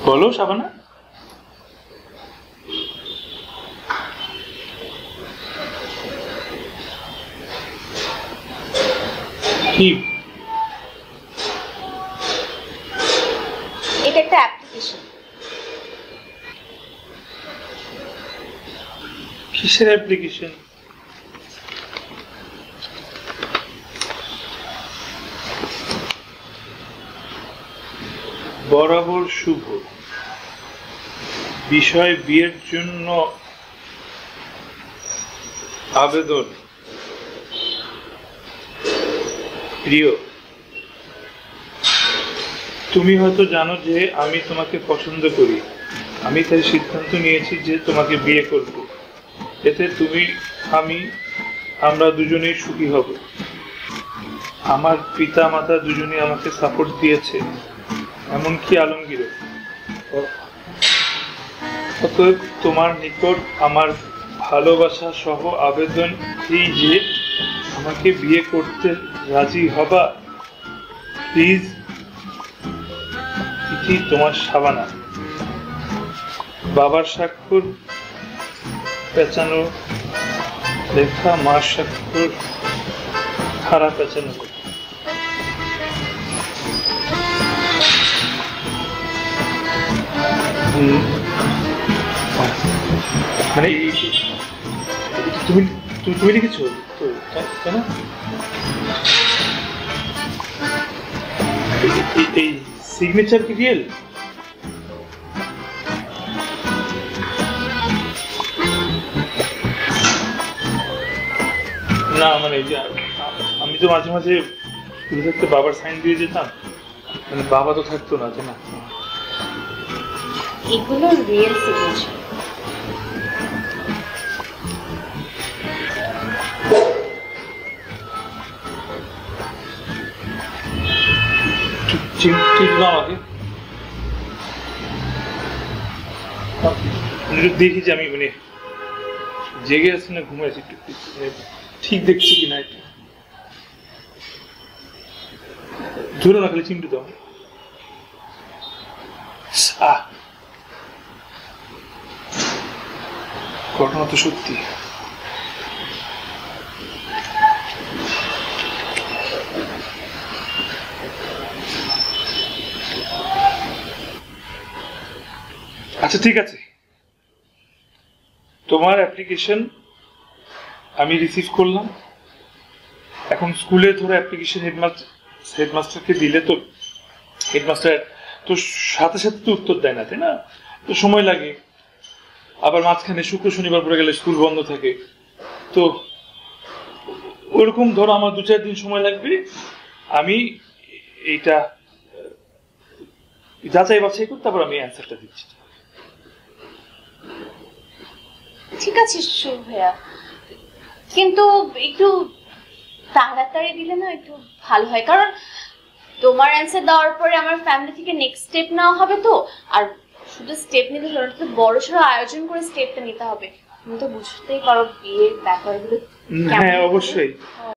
বলো শাবানা। কি? এটা একটা অ্যাপ্লিকেশন। কিসের অ্যাপ্লিকেশন? বরাবর শুভ, বিষয় বিয়ের জন্য আবেদন। প্রিয়, তুমি হয়তো জানো যে আমি তোমাকে পছন্দ করি। আমি তাই সিদ্ধান্ত নিয়েছি যে তোমাকে বিয়ে করব। এতে তুমি, আমরা দুজনেই সুখী হব। আমার পিতা মাতা দুজনেই আমাকে সাপোর্ট দিয়েছে, এমনকি আলমগীরও। অতএব তোমার নিকট আমার ভালোবাসা সহ আবেদন এই যে আমাকে বিয়ে করতে রাজি হবা। প্লিজ। ইতি তোমার শাবানা। বাবার স্বাক্ষর পেঁচানো লেখা, মার স্বাক্ষর খারাপ পেঁচানো লেখা। মানে তুমি তুমি লিখেছো তো, তাই না? এই সিগনেচার কি রিয়েল? না মানে আমি তো মাঝে মাঝে স্কুলে থাকতে বাবার সাইন দিয়ে যেতাম, মানে বাবা তো থাকতো না, তাই না? এগুলো রিয়েল সিগনেচার। আমাকে দেখি যে আমি মানে জেগে আছি না ঘুমাই আছি, ঠিক দেখছি কিনা। এটা ধরো না, খালি চিমটে দাও। ঘটনা তো সত্যি। আচ্ছা ঠিক আছে, তোমার অ্যাপ্লিকেশন আমি রিসিভ করলাম। এখন স্কুলে ধরো অ্যাপ্লিকেশন হেডমাস্টারকে দিলে তো হেডমাস্টার তো সাথে সাথে তো উত্তর দেয় না, তাই না? তো সময় লাগে। আবার মাঝখানে শুক্র শনিবার পড়ে গেলে স্কুল বন্ধ থাকে। তো ওরকম ধরো আমার 2-4 দিন সময় লাগবে। আমি এইটা যাচাই বাছাই করি, তারপর আমি অ্যান্সারটা দিচ্ছি। ঠিক আছে ভাইয়া, কিন্তু একটু তাড়াতাড়ি দিলে না একটু ভালো হয়, কারণ তোমার অ্যান্সার দেওয়ার পরে আমার ফ্যামিলি থেকে নেক্সট স্টেপ নেওয়া হবে। তো আর শুধু স্টেপ নিতে হলে তো বড় সড়ো আয়োজন করে স্টেপটা নিতে হবে। তুমি তো বুঝতেই পারো বিয়ের ব্যাপারগুলো। হ্যাঁ অবশ্যই,